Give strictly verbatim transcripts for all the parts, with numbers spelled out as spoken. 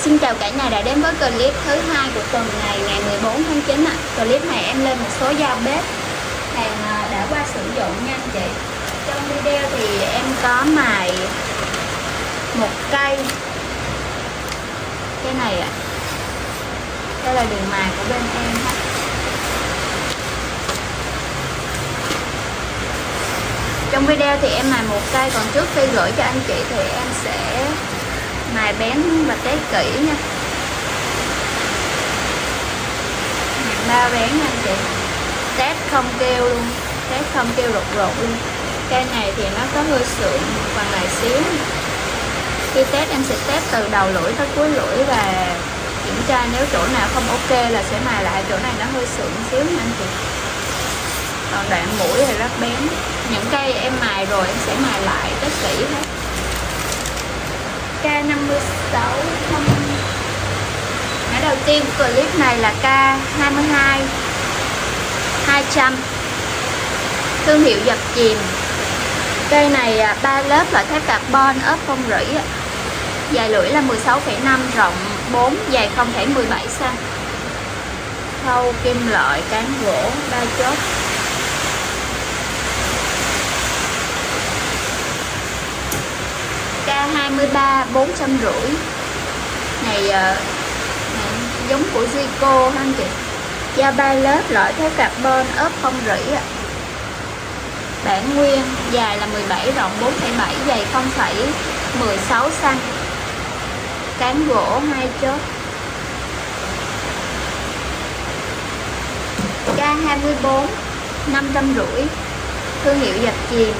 Xin chào cả nhà đã đến với clip thứ hai của tuần này, ngày mười bốn tháng chín ạ. Clip này em lên một số dao bếp hàng đã qua sử dụng nha anh chị. Trong video thì em có mài một cây. Cái này ạ. Đây là đường mài của bên em ha. Trong video thì em mài một cây, còn trước khi gửi cho anh chị thì em sẽ mài bén và test kỹ nha. Ba bén nha anh chị. Test không kêu luôn, test không kêu rụt rụt luôn. Cây này thì nó có hơi sượng phần lại xíu. Khi test em sẽ test từ đầu lưỡi tới cuối lưỡi và kiểm tra nếu chỗ nào không ok là sẽ mài lại chỗ này nó hơi sượng xíu nha anh chị. Còn đoạn mũi thì rất bén. Những cây em mài rồi em sẽ mài lại test kỹ hết. K năm mươi sáu không. Mã đầu tiên của clip này là K hai mươi hai hai trăm, thương hiệu dập chìm. Cây này ba lớp loại thép carbon ốp không rỉ, dài lưỡi là mười sáu phẩy năm, rộng bốn, dài không phẩy mười bảy xăng. Khâu kim loại, cán gỗ, ba chốt. K hai mươi ba bốn trăm rưỡi. Này, này giống của Zico ha anh chị. Dao ba lớp loại thép carbon ốp không rỉ. Bản nguyên, dài là mười bảy, rộng bốn phẩy bảy, dày không phẩy mười sáu xăng. Cán gỗ hai chốt. K hai mươi bốn năm trăm rưỡi, thương hiệu dập chìm.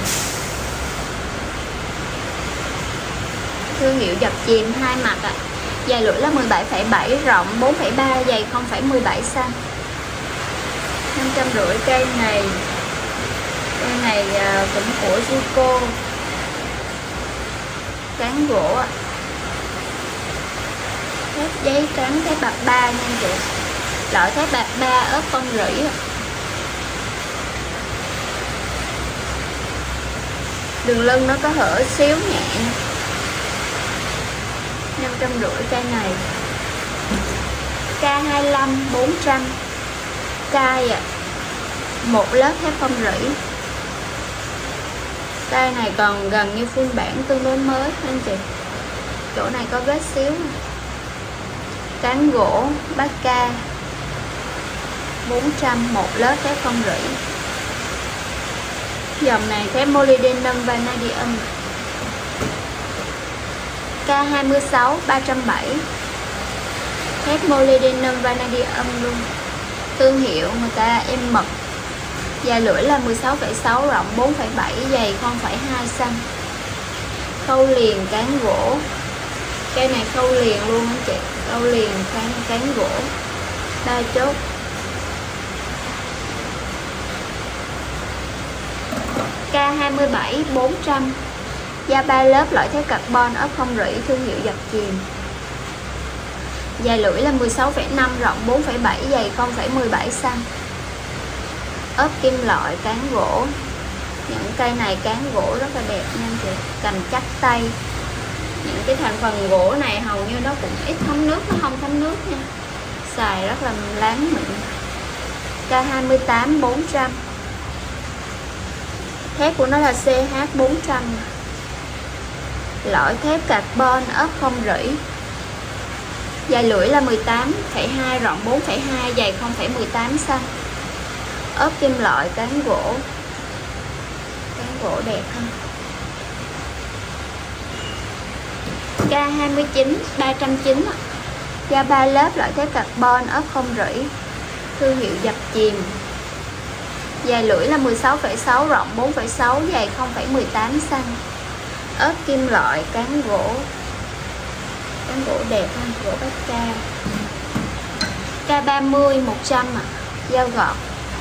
Thương hiệu dập chìm hai mặt ạ. Dài lưỡi là mười bảy phẩy bảy, rộng bốn phẩy ba, dày không phẩy mười bảy xăng. năm trăm rưỡi. Cây này cây này cũng của Zico. Cán gỗ ạ. Thép giấy trắng, thép bạc ba nha anh chị. Loại thép bạc ba ốp không rỉ. Đường lưng nó có hở xíu nhẹ. năm trăm rưỡi cây này. K hai mươi lăm bốn trăm. Cây ạ. Một lớp thép không rỉ. Cây này còn gần như phiên bản tương đối mới anh chị. Chỗ này có vết xíu. Cán gỗ bát ca bốn trăm, một lớp thép không rỉ. Dòng này thép molybdenum vanadium. K hai mươi sáu ba trăm bảy, thép molybdenum vanadium luôn. Thương hiệu người ta em mật. Dài lưỡi là mười sáu phẩy sáu, rộng bốn phẩy bảy, dày không phẩy hai xăng. Khâu liền cán gỗ. Cây này khâu liền luôn anh chị. Khâu liền cán, cán gỗ ba chốt. K hai mươi bảy bốn trăm, dao ba lớp loại thép carbon ốp không rỉ, thương hiệu dập chìm. Dài lưỡi là mười sáu phẩy năm, rộng bốn phẩy bảy, dày không phẩy mười bảy xăng. Ốp kim loại, cán gỗ. Những cây này cán gỗ rất là đẹp nha anh chị. Cầm chắc tay. Những cái thành phần gỗ này hầu như nó cũng ít thấm nước, nó không thấm nước nha. Xài rất là láng mịn. K hai mươi tám bốn trăm. Thép của nó là C H bốn trăm. Loại thép carbon ốp không rỉ. Dài lưỡi là mười tám phẩy hai, rộng bốn phẩy hai, dày không phẩy mười tám xăng. Ốp kim loại, cán gỗ. Cán gỗ đẹp ha. K hai mươi chín ba trăm chín, dao ba lớp loại thép carbon ốp không rỉ, thương hiệu dập chìm. Dài lưỡi là mười sáu phẩy sáu, rộng bốn phẩy sáu, dày không phẩy mười tám xăng. Ốp kim loại, cán gỗ. Cán gỗ đẹp ha, gỗ bát ca. K ba mươi một trăm ạ, dao gọt.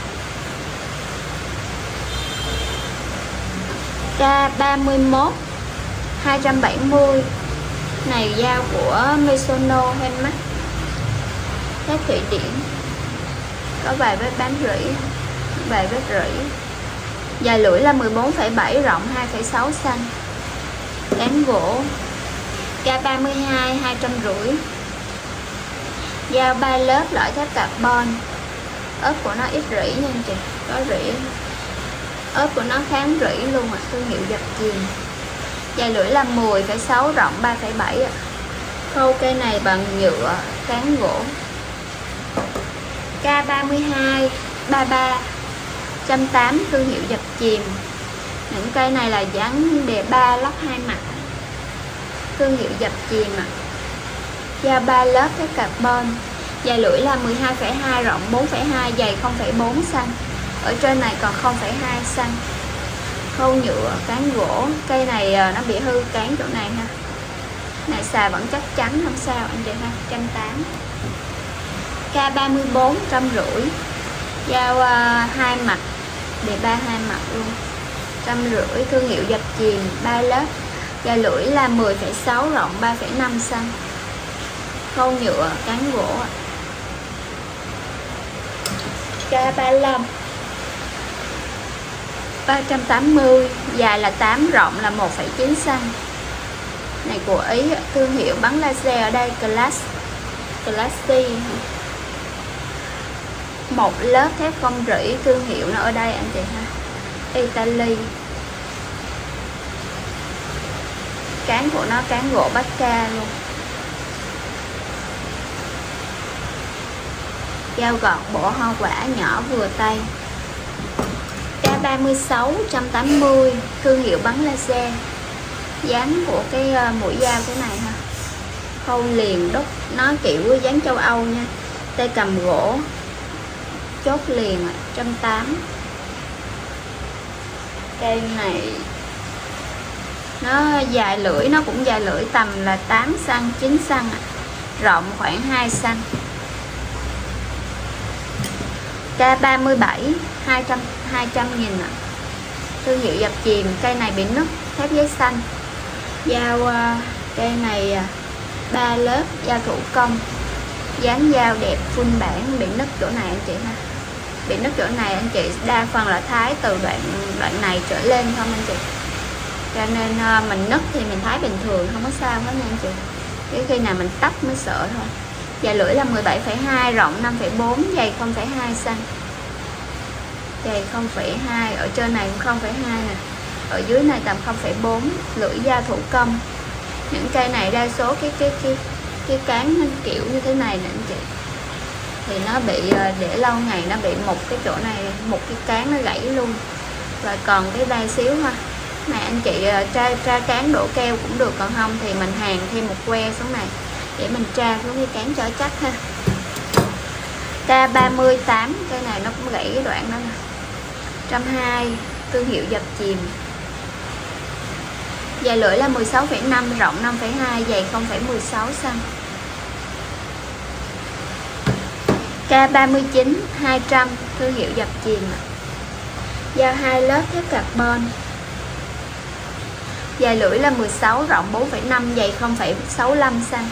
K ba mươi mốt hai trăm bảy mươi. Này dao của Misono Handmade. Thép Thụy Điển. Có vài vết bám rỉ, vài vết rỉ. Dài lưỡi là mười bốn phẩy bảy, rộng hai phẩy sáu xăng. Cán gỗ. K ba mươi hai hai trăm rưỡi, Dao ba lớp lõi thép carbon. Ốp của nó ít rỉ nha anh chị, có rỉ. Ốp của nó kháng rỉ luôn ạ, à. Thương hiệu dập chìm. Dài lưỡi là mười phẩy sáu, rộng ba phẩy bảy ạ. À. Khâu cây này bằng nhựa cán gỗ. K ba mươi hai, ba mươi ba, một trăm tám mươi, thương hiệu dập chìm. Những cây này là dáng đề ba lắp hai mặt, thương hiệu dập chìm ạ. À. Dao ba lớp thép carbon. Dài lưỡi là mười hai phẩy hai, rộng bốn phẩy hai, dày không phẩy bốn xăng. Ở trên này còn không phẩy hai xăng. Khâu nhựa cán gỗ. Cây này nó bị hư cán chỗ này ha. Này xài vẫn chắc chắn không sao anh chị ha. một trăm tám mươi. K ba mươi bốn, một trăm rưỡi. Dao uh, hai mặt, đề ba hai mặt luôn. một trăm rưỡi, thương hiệu dập chìm, ba lớp. Dài lưỡi là mười phẩy sáu, rộng ba phẩy năm xăng. Khâu nhựa cán gỗ. K ba mươi lăm, ba trăm tám mươi, dài là tám, rộng là một phẩy chín xăng. Này của Ý, thương hiệu bắn laser ở đây Class Classy. Một lớp thép không rỉ, thương hiệu nó ở đây anh chị ha, Italy. Cán của nó cán gỗ Bacca luôn. Dao gọt bổ hoa quả nhỏ vừa tay. K ba mươi sáu, một trăm tám mươi, thương hiệu bắn laser. Dáng của cái mũi dao cái này ha. Khâu liền đúc, nó kiểu dáng châu Âu nha. Tay cầm gỗ. Chốt liền một trăm tám mươi. Cây này nó dài lưỡi, nó cũng dài lưỡi tầm là tám xăng, chín xăng, rộng khoảng hai xăng. K ba mươi bảy, hai trăm, hai trăm nghìn ạ. Thương hiệu dập chìm. Cây này bị nứt, thép giấy xanh. Dao cây này ba lớp, dao thủ công. Dáng dao đẹp, full bản. Bị nứt chỗ này anh chị ha. Bị nứt chỗ này anh chị đa phần là thái từ đoạn đoạn này trở lên không anh chị. Cho nên mình nứt thì mình thái bình thường, không có sao hết nha anh chị. Cái khi nào mình tách mới sợ thôi. Dài lưỡi là mười bảy phẩy hai, rộng năm phẩy bốn, dày không phẩy hai xăng. Dày không phẩy hai, ở trên này cũng không phẩy hai nè. Ở dưới này tầm không phẩy bốn, lưỡi dao thủ công. Những cây này đa số cái cái cái cái cán nó kiểu như thế này nè anh chị. Thì nó bị để lâu ngày nó bị một cái chỗ này, một cái cán nó gãy luôn. Và còn cái đây xíu ha. Này anh chị tra tra cán đổ keo cũng được, còn không thì mình hàn thêm một que xuống này để mình tra xuống cái cán cho chắc ha. K ba mươi tám, cái này nó cũng gãy cái đoạn đó nè. một trăm hai mươi, thương hiệu dập chìm. Dài lưỡi là mười sáu phẩy năm, rộng năm phẩy hai, dày không phẩy mười sáu xăng. K ba mươi chín, hai trăm, thương hiệu dập chìm. Dao hai lớp thép carbon. Dài lưỡi là mười sáu, rộng bốn phẩy năm, dày không phẩy sáu mươi lăm xăng.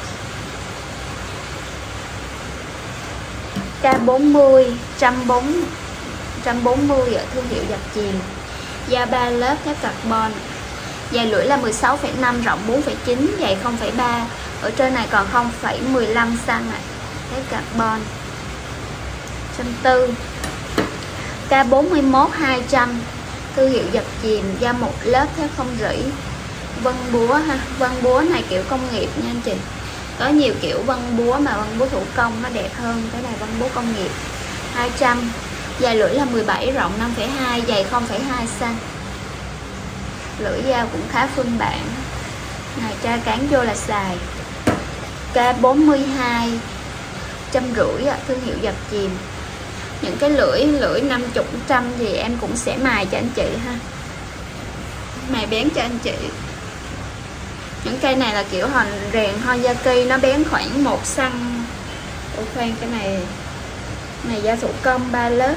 K bốn mươi, một trăm bốn mươi ở thương hiệu dập chìm. Dao ba lớp thép carbon. Dài lưỡi là mười sáu phẩy năm, rộng bốn phẩy chín, dày không phẩy ba. Ở trên này còn không phẩy mười lăm xăng này. Thép carbon. một trăm bốn mươi. K bốn mươi mốt, hai trăm, thương hiệu dập chìm. Dao một lớp thép không rỉ. Vân búa ha. Vân búa này kiểu công nghiệp nha anh chị. Có nhiều kiểu vân búa mà vân búa thủ công nó đẹp hơn. Cái này vân búa công nghiệp. Hai trăm. Dài lưỡi là mười bảy, rộng năm phẩy hai, dày không phẩy hai xăng. Lưỡi dao cũng khá phương bản. Này tra cán vô là xài. K bốn mươi hai, một trăm rưỡi, thương hiệu dập chìm. Những cái lưỡi lưỡi năm mươi, trăm thì em cũng sẽ mài cho anh chị ha. Mài bén cho anh chị. Những cây này là kiểu hòn rèn Honyaki, nó bén khoảng một xăng. Ủa khoan, cái này này da thủ công ba lớp.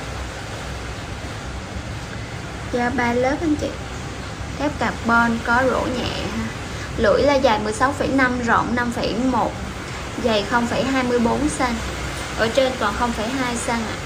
Da ba lớp anh chị. Thép carbon có rỗ nhẹ ha. Lưỡi là dài mười sáu phẩy năm, rộng năm phẩy một, dày không phẩy hai mươi bốn xăng. Ở trên còn không phẩy hai xăng ạ.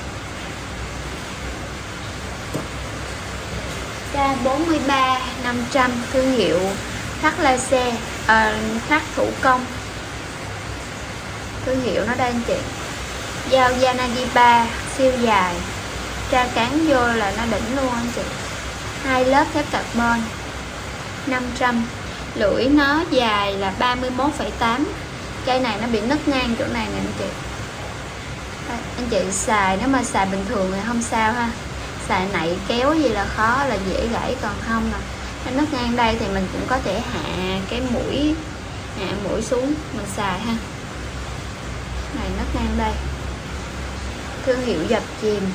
K bốn mươi ba, năm trăm, thương hiệu khắc laser, à, khắc thủ công. thương hiệu nó đây anh chị. Dao Yanagiba siêu dài, tra cán vô là nó đỉnh luôn anh chị. Hai lớp thép carbon năm trăm. Lưỡi nó dài là ba mươi mốt phẩy tám. Cây này nó bị nứt ngang chỗ này nè anh chị. Anh chị xài, nếu mà xài bình thường thì không sao ha, xài nạy kéo gì là khó, là dễ gãy, còn không là nó nứt ngang đây thì mình cũng có thể hạ cái mũi, hạ mũi xuống mình xài ha. Này nứt ngang đây. Thương hiệu dập chìm,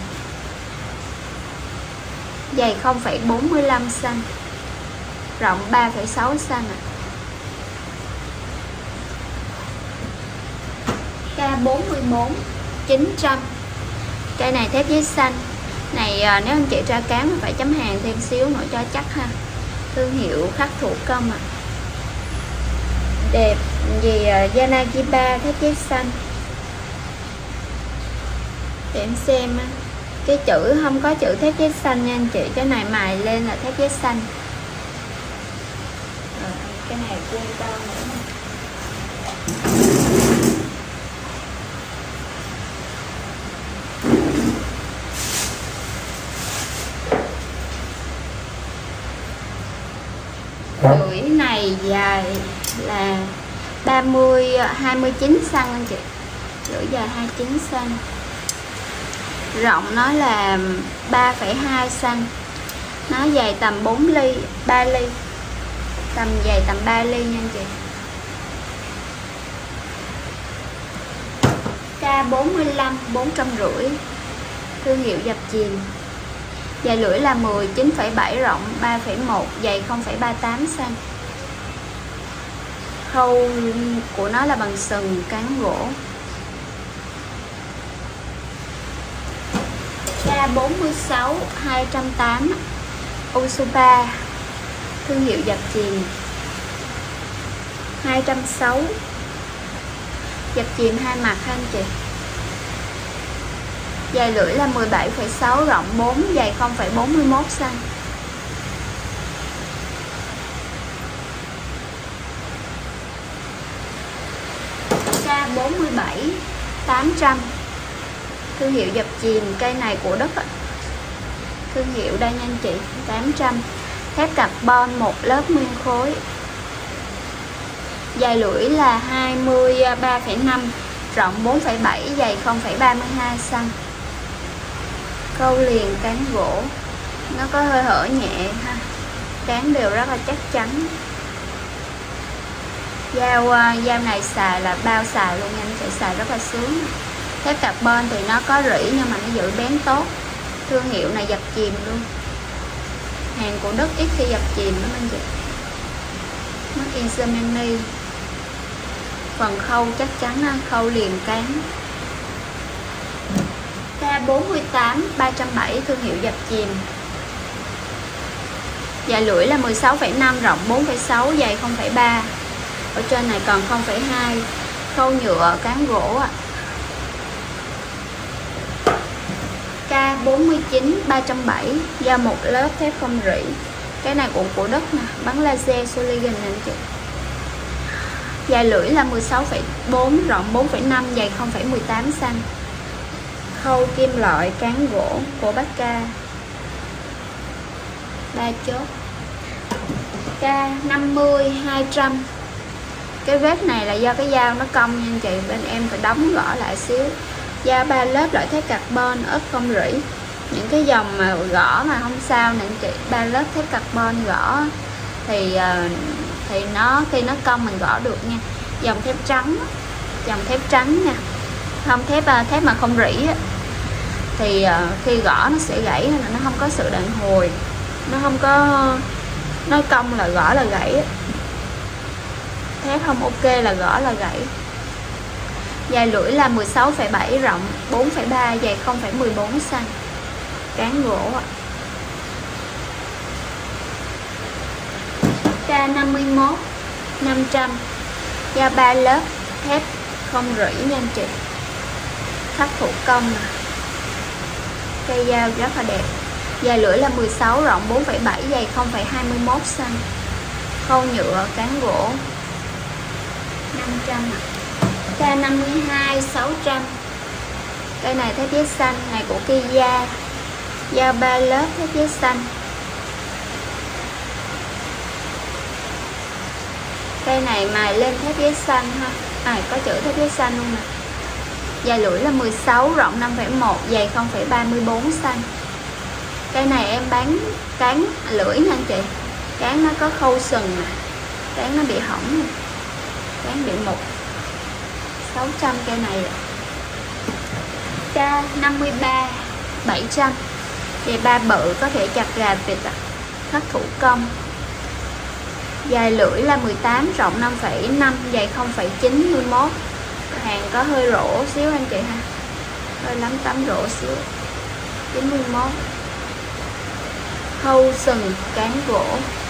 dày không phẩy bốn mươi lăm xăng, rộng ba phẩy sáu xăng ạ. K bốn mươi bốn chín trăm. Cây này thép giấy xanh. Này nếu anh chị tra cán phải chấm hàng thêm xíu nữa cho chắc ha. Thương hiệu khắc thủ công ạ. À. Đẹp gì Yanagiba thép giấy xanh. Để em xem á. Cái chữ không có chữ thép giấy xanh nha anh chị. Cái này mài lên là thép giấy xanh. Rồi, cái này quên to nữa. Lưỡi này dài là ba mươi hai mươi chín xăng anh chị. Lưỡi dài hai mươi chín xăng. Rộng nó là ba phẩy hai xăng. Nó dài tầm bốn ly, ba ly. Tầm dài tầm ba ly nha anh chị. K bốn mươi lăm bốn trăm rưỡi. Thương hiệu dập chìm. Dài lưỡi là mười chín phẩy bảy, rộng ba phẩy một, dày không phẩy ba mươi tám xăng. Khâu của nó là bằng sừng cán gỗ. K bốn mươi sáu hai trăm tám Usupa. Thương hiệu dập chìm. hai trăm sáu mươi. Dập chìm hai mặt ha anh chị. Dài lưỡi là mười bảy phẩy sáu, rộng bốn, dày không phẩy bốn mươi mốt xăng. K bốn mươi bảy tám trăm. Thương hiệu dập chìm. Cây này của Đức ạ. Thương hiệu đây nha anh chị. tám trăm. Thép carbon một lớp nguyên khối. Dài lưỡi là hai mươi ba phẩy năm, rộng bốn phẩy bảy, dày không phẩy ba mươi hai xăng. Khâu liền cán gỗ. Nó có hơi hở nhẹ ha. Cán đều rất là chắc chắn. Dao dao này xài là bao xài luôn nha anh chị, xài rất là sướng. Thép carbon thì nó có rỉ nhưng mà nó giữ bén tốt. Thương hiệu này dập chìm luôn. Hàng của Đức ít khi dập chìm lắm anh chị. Made in Germany. Phần khâu chắc chắn, khâu liền cán. K bốn mươi tám ba trăm bảy. Thương hiệu dập chìm. Dài lưỡi là mười sáu phẩy năm, rộng bốn phẩy sáu, dày không phẩy ba. Ở trên này còn không phẩy hai. Khâu nhựa cán gỗ ạ. K bốn mươi chín ba trăm bảy. Dao một lớp thép không rỉ. Cái này cũng của Đức nè, bắn laser Soligen nè anh chị. Dài lưỡi là mười sáu phẩy bốn, rộng bốn phẩy năm, dày không phẩy mười tám xăng. Khâu kim loại cán gỗ của Bacca. Ba chốt. K năm mươi hai trăm. Cái vết này là do cái dao nó cong nha anh chị, bên em phải đóng gõ lại xíu. Dao ba lớp loại thép carbon ớt không rỉ. Những cái dòng mà gõ mà không sao nè anh chị, ba lớp thép carbon gõ thì thì nó khi nó cong mình gõ được nha. Dòng thép trắng, dòng thép trắng nha, không thép thép mà không rỉ thì khi gõ nó sẽ gãy, nên là nó không có sự đàn hồi, nó không có, nó cong là gõ là gãy. Thép không ok là gõ là gãy. Dài lưỡi là mười sáu phẩy bảy, rộng bốn phẩy ba, dày không phẩy mười bốn xăng. Cán gỗ ạ. K năm mươi mốt năm trăm. Dao ba lớp thép không rỉ nha anh chị. Khắc thủ công nè. Cây dao rất là đẹp. Dài lưỡi là mười sáu, rộng bốn phẩy bảy, dày không phẩy hai mươi mốt xăng. Khâu nhựa cán gỗ năm trăm ạ. K năm mươi hai sáu trăm. Cây này thép giấy xanh, này của Kia. Dao ba lớp thép giấy xanh. Cây này mài lên thép giấy xanh ha. À, có chữ thép giấy xanh luôn nè. Dài lưỡi là mười sáu, rộng năm phẩy một, dày không phẩy ba mươi bốn xăng-ti-mét. Cây này em bán cán lưỡi nha anh chị. Cán nó có khâu sừng nè. Cán nó bị hỏng nè. Cán bị mục. sáu trăm cây này. K năm mươi ba bảy trăm. Dây ba bự, có thể chặt gà vịt, khắc thủ công. Dài lưỡi là mười tám, rộng năm phẩy năm, dày không phẩy chín mươi mốt. Hàng có hơi rỗ xíu anh chị ha. Hơi lắm tấm rỗ xíu. chín mươi mốt. Khâu sừng, cán gỗ.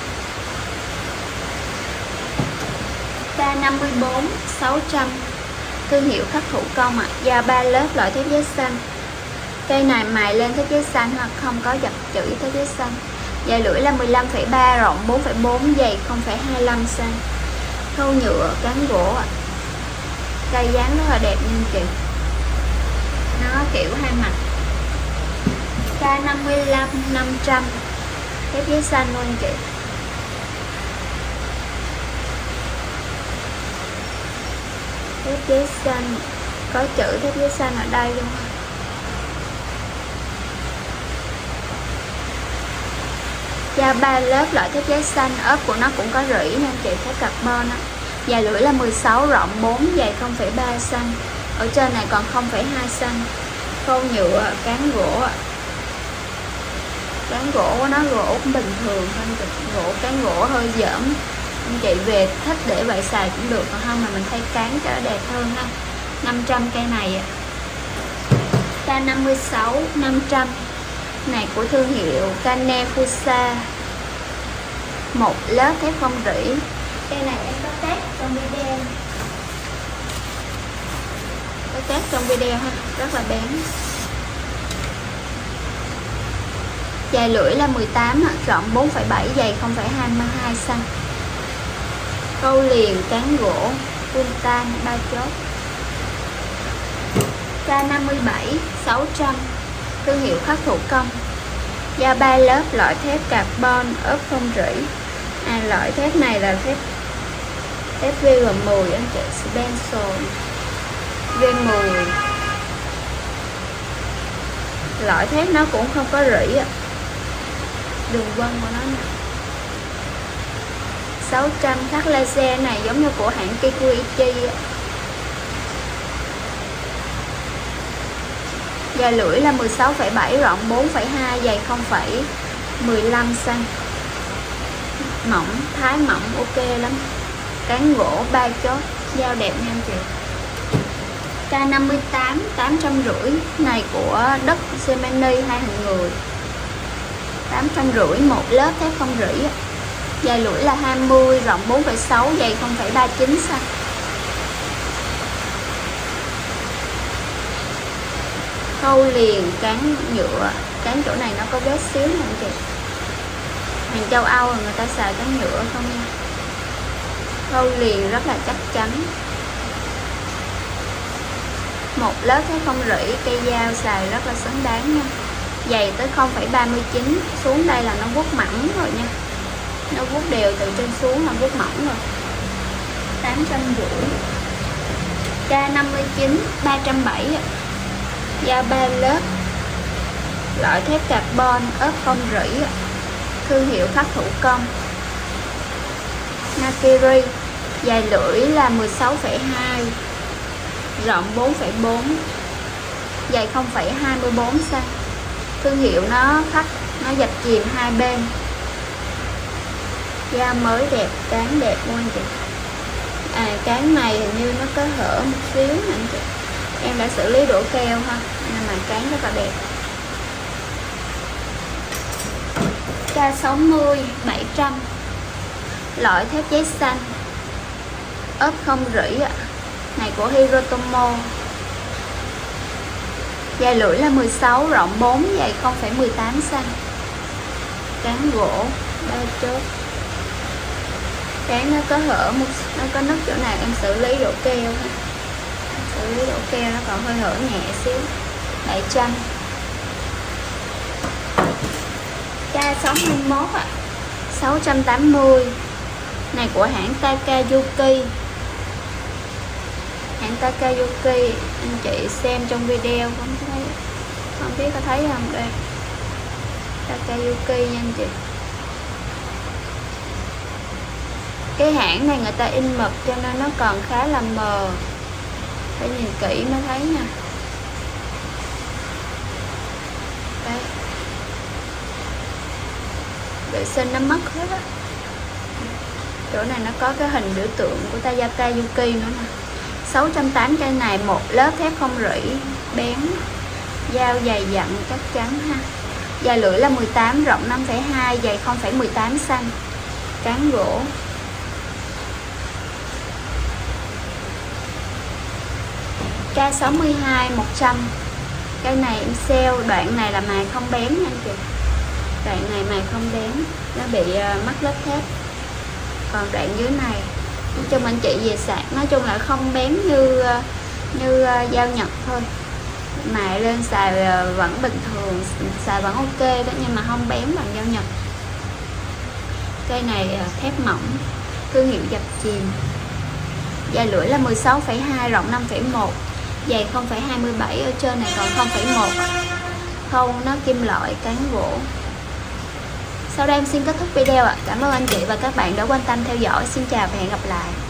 K năm mươi bốn sáu trăm. Thương hiệu khắc thủ công ạ. À. Dao ba lớp, loại thép giấy xanh. Cây này mài lên thép giấy xanh hoặc không có dập chữ thép giấy xanh. Dài lưỡi là mười lăm phẩy ba, rộng bốn phẩy bốn, dày không phẩy hai mươi lăm xăng-ti-mét. Khâu nhựa, cán gỗ ạ. À. Cây dáng rất là đẹp nha anh chị. Nó kiểu hai mặt. K năm mươi lăm năm trăm. Thép giấy xanh luôn anh chị. Thép giấy xanh, có chữ thép giấy xanh ở đây luôn. Dao ba lớp, loại thép giấy xanh, ốp của nó cũng có rỉ nha anh chị, thép carbon á. Dài lưỡi là mười sáu, rộng bốn, dày không phẩy ba xăng-ti-mét. Ở trên này còn không phẩy hai xăng-ti-mét. Khâu nhựa, cán gỗ. Cán gỗ của nó gỗ bình thường thôi, gỗ cán gỗ hơi dởm. Anh chị về thích để vậy xài cũng được, còn không mà mình thay cán cho nó đẹp hơn ha. năm trăm cây này. K năm mươi sáu năm trăm. Này của thương hiệu Cane Fusa. Một lớp thép không rỉ. Cây này em có test trong video. Có test trong video ha, rất là bén. Dài lưỡi là mười tám, rộng bốn phẩy bảy, dày không phẩy hai mươi hai xăng-ti-mét. Câu liền, cán gỗ, puntan, ba chốt. K năm mươi bảy sáu trăm. Thương hiệu khắc thủ công. Dao ba lớp, loại thép carbon, ốp không rỉ. À, loại thép này là thép thép V G mười anh chị, Spencer V mười. Loại thép nó cũng không có rỉ ạ. Đường vân của nó nè. sáu trăm. Khắc laser này giống như của hãng Kikuichi. Dài lưỡi là mười sáu phẩy bảy, rộng bốn phẩy hai, dày không phẩy mười lăm xăng-ti-mét. Mỏng, thái mỏng ok lắm. Cán gỗ ba chốt, dao đẹp nha anh chị. K năm mươi tám tám trăm rưỡi. Này của đất Semeni hai hình người. tám trăm rưỡi, một lớp thép không rỉ. Dài lưỡi là hai mươi, rộng bốn phẩy sáu, dày không phẩy ba chín xăng-ti-mét. Khâu liền, cán nhựa. Cán chỗ này nó có vết xíu nè anh chị. Hàng châu Âu người ta xài cán nhựa không nha. Khâu liền rất là chắc chắn. Một lớp thép không rỉ, cây dao xài rất là xứng đáng nha. Dày tới không phẩy ba mươi chín, xuống đây là nó vuốt mỏng rồi nha. Nó vuốt đều từ trên xuống là vuốt mỏng rồi. tám trăm rưỡi. K năm mươi chín ba trăm bảy. Dao ba lớp, loại thép carbon, ốp không rỉ. Thương hiệu khắc thủ công. Nakiri. Dài lưỡi là mười sáu phẩy hai, rộng bốn phẩy bốn, dày không phẩy hai mươi bốn xăng-ti-mét. Thương hiệu nó khắc, nó dập chìm hai bên. Da mới đẹp, cán đẹp luôn anh chị. À, cán này hình như nó có hở một xíu nè anh chị. Em đã xử lý đổ keo ha, nên mà cán rất là đẹp. K sáu mươi bảy trăm. Loại thép giấy xanh, ốp không rỉ ạ. Này của Hirotomo. Dài lưỡi là mười sáu, rộng bốn, dày không phẩy mười tám xăng-ti-mét. Cán gỗ ba chốt. Cán nó có hở một, nó có nứt chỗ nào em xử lý đổ keo ha. xử lý độ keo nó còn hơi hở nhẹ xíu. bảy trăm. K sáu mươi mốt ạ, à. sáu trăm tám mươi. Này của hãng Takayuki. Hãng Takayuki, anh chị xem trong video không thấy, không biết có thấy không đây. Takayuki nha anh chị. Cái hãng này người ta in mực cho nên nó còn khá là mờ, phải nhìn kỹ mới thấy nha. Đây. Vệ sinh nó mất hết á. Chỗ này nó có cái hình biểu tượng của Takayuki nữa nè. sáu trăm tám mươi cây này, một lớp thép không rỉ, bén, dao dày dặn chắc chắn ha. Dài lưỡi là mười tám, rộng năm phẩy hai, dày không phẩy mười tám xăng-ti-mét. Cán gỗ. K sáu mươi hai một trăm. Cây này em sale, đoạn này là mài không bén nha anh chị. Đoạn này mài không bén, nó bị mắc lớp thép. Còn đoạn dưới này nói chung anh chị về sạc, nói chung là không bén như như dao Nhật thôi. Mài lên xài vẫn bình thường, xài vẫn ok đó, nhưng mà không bén bằng dao Nhật. Cây này thép mỏng, thương hiệu dập chìm. Dài lưỡi là mười sáu phẩy hai, rộng năm phẩy một, dày không phẩy hai mươi bảy, ở trên này còn không phẩy một. Khâu nó kim loại, cán gỗ. Sau đây em xin kết thúc video ạ. Cảm ơn anh chị và các bạn đã quan tâm theo dõi. Xin chào và hẹn gặp lại.